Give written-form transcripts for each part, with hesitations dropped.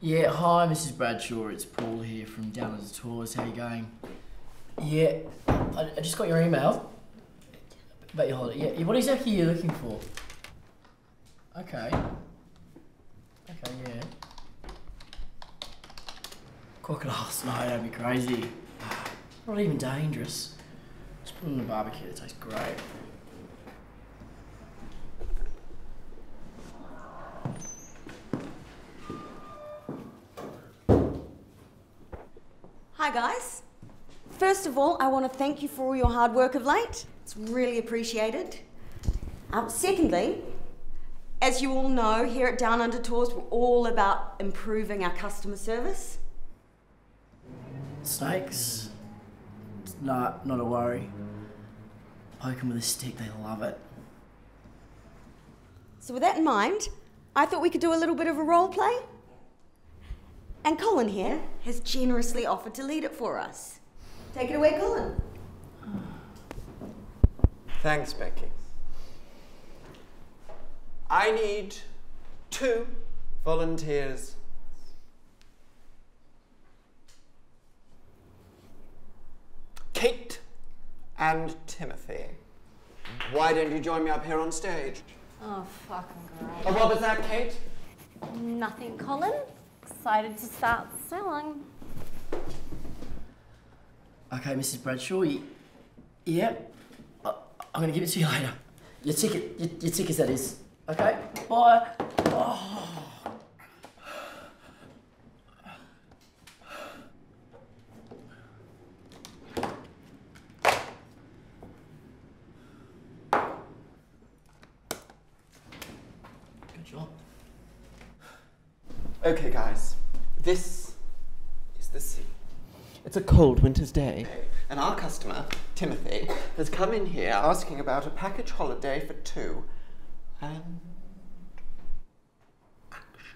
Yeah, hi Mrs. Bradshaw, it's Paul here from Down at the Tours. How you going? Yeah, I just got your email about your holiday. Yeah, what exactly are you looking for? Okay, yeah. Crocodiles, no, that'd be crazy. Not even dangerous. Just put it on a barbecue, it tastes great. Hi guys. First of all, I want to thank you for all your hard work of late. It's really appreciated. Secondly, as you all know, here at Down Under Tours, we're all about improving our customer service. Snakes? Nah, not a worry. Poke them with a stick, they love it. So with that in mind, I thought we could do a little bit of a role play. And Colin here has generously offered to lead it for us. Take it away, Colin. Thanks, Becky. I need 2 volunteers. Kate and Timothy. Why don't you join me up here on stage? Oh, fucking great. Oh, what was that, Kate? Nothing, Colin. Excited to start selling. Okay, Mrs. Bradshaw, yeah, I'm gonna give it to you later. Your tickets, that is. Okay, bye. Oh. Good job. Okay, guys, this is the scene. It's a cold winter's day, and our customer, Timothy, has come in here asking about a package holiday for 2. And action.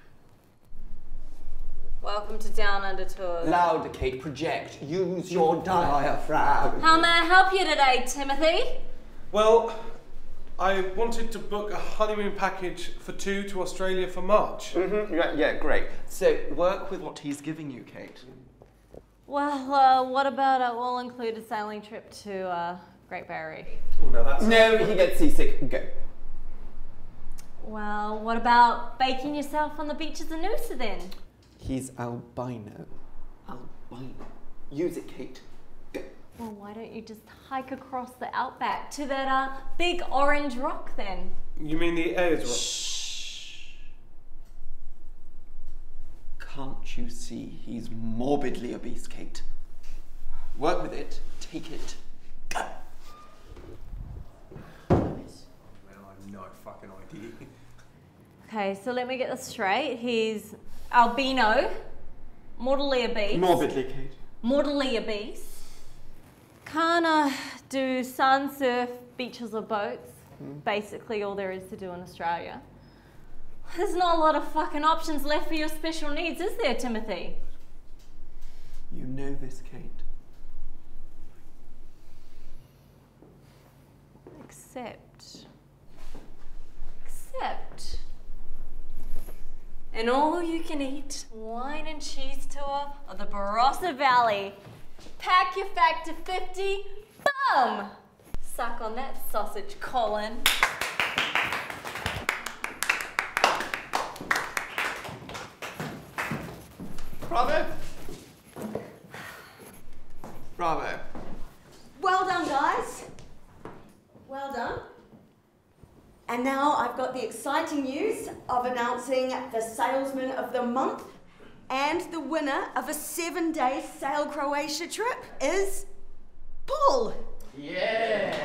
Welcome to Down Under Tours. Louder, Kate, project. Use your diaphragm. How may I help you today, Timothy? Well, I wanted to book a honeymoon package for 2 to Australia for March. Yeah, great. So work with what he's giving you, Kate. Well, what about an all-included sailing trip to Great Barrier Reef? Oh, no, that's... No, he gets seasick. Go. Well, what about baking yourself on the beaches of Noosa then? He's albino. Albino. Use it, Kate. Go. Well, why don't you just hike across the outback to that big orange rock then? You mean the Ayers Rock? Shh. Can't you see he's morbidly obese, Kate? Work with it. Take it. Go. Well, I've no fucking idea. Okay, so let me get this straight. He's albino, mortally obese. Morbidly, Kate. Mortally obese. Can't do sun, surf, beaches or boats. Basically all there is to do in Australia. There's not a lot of fucking options left for your special needs, is there, Timothy? You know this, Kate. Except an all-you-can-eat wine and cheese tour of the Barossa Valley. Pack your factor 50, boom! Suck on that sausage, Colin. Bravo. Bravo. Well done, guys. Well done. And now I've got the exciting news of announcing the Salesman of the Month, and the winner of a 7-day Sail Croatia trip is Paul. Yeah!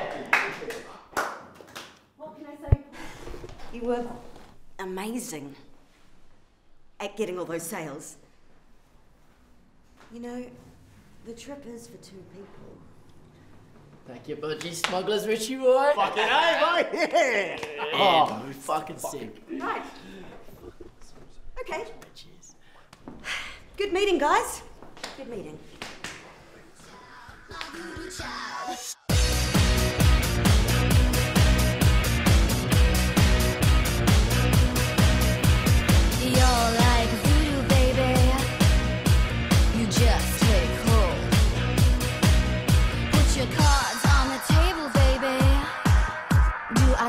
What can I say? You were amazing at getting all those sales. You know, the trip is for 2 people. Thank you, budgie smugglers, Richie boy. Fucking A, boy! Yeah! Oh, fucking sick. Right. Okay. Good meeting, guys. Good meeting. You're like voodoo, baby.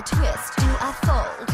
I twist? Do I fold?